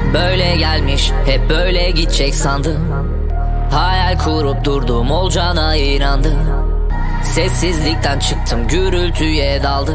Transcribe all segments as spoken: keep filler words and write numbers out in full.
Böyle gelmiş, hep böyle gidecek sandım. Hayal kurup durdum, olacağına inandım. Sessizlikten çıktım, gürültüye daldım.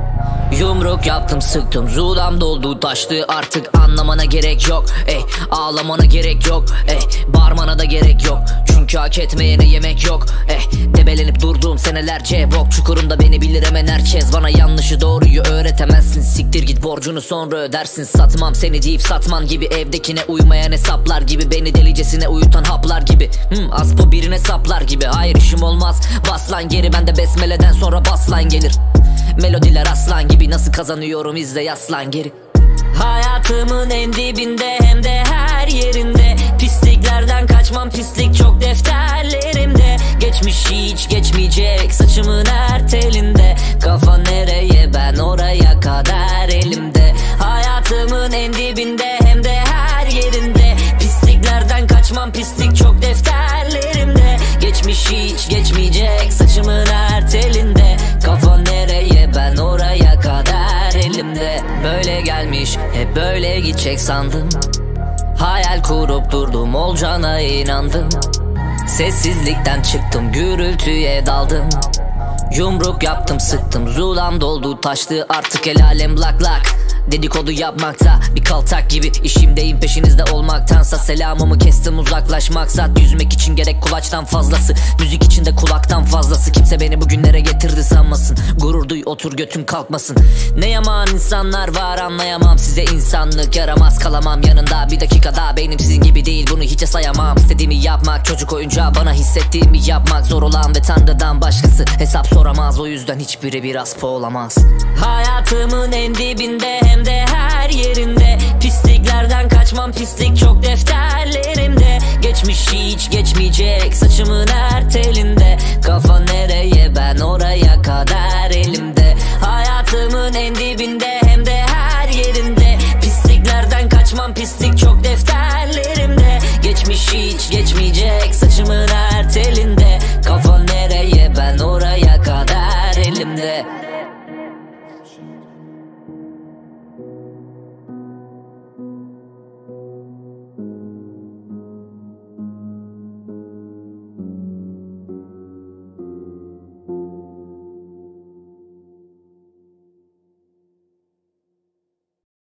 Yumruk yaptım, sıktım, zulam doldu taştı. Artık anlamana gerek yok, ey, ağlamana gerek yok, ey, bağırmana da gerek yok. Çünkü hak etmeyene yemek yok, ey. Debelenip durduğum senelerce bok çukurunda beni bilir hemen herkes. Bana yanlışı doğruyu öğretemezsin, siktir git borcunu sonra ödersin. Satmam seni deyip satman gibi, evdekine uymayan hesaplar gibi, beni delicesine uyutan haplar gibi. hmm, Aspo birine saplar gibi, hayır işim olmaz. Bas lan geri, bende besmeleden sonra bas lan gelir. Melodiler aslan gibi, nasıl kazanıyorum izle yaslan geri. Hayatımın en dibinde, hem de her yerinde. Pisliklerden kaçmam, pislik çok defterlerimde. Geçmiş hiç geçmeyecek, saçımın her telinde. Kafa nereye, ben oraya kadar elimde. Hayatımın en dibinde, hem de her yerinde. Pisliklerden kaçmam, pislik çok defterlerimde. Geçmiş hiç geçmeyecek, saçımın her telinde. Kafa nereye, ben oraya kadar elimde. Böyle gelmiş, hep böyle gidecek sandım. Hayal kurup durdum, olacağına inandım. Sessizlikten çıktım, gürültüye daldım. Yumruk yaptım, sıktım, zulam doldu taştı. Artık el alem lak lak, dedikodu yapmakta bir kaltak gibi. İşimdeyim, peşinizde olmaktansa selamımı kestim, uzaklaşmak maksat. Yüzmek için gerek kulaçtan fazlası, müzik içinde kulaktan fazlası. Kimse beni bugünlere getirdi sanmasın, gurur duy otur götün kalkmasın. Ne yaman insanlar var, anlayamam, size insanlık yaramaz. Kalamam yanında bir dakika daha, beynim sizin gibi değil, bunu hiçe sayamam. İstediğimi yapmak, çocuk oyuncağı bana hissettiğimi yapmak. Zor olan ve Tanrı'dan başkası hesap soramaz, o yüzden hiçbiri bir aspo olamaz. Hayatımın en dibinde, hem de her yerinde. Pisliklerden kaçmam, pislik çok defterlerimde. Geçmiş hiç geçmeyecek, saçımın her telinde.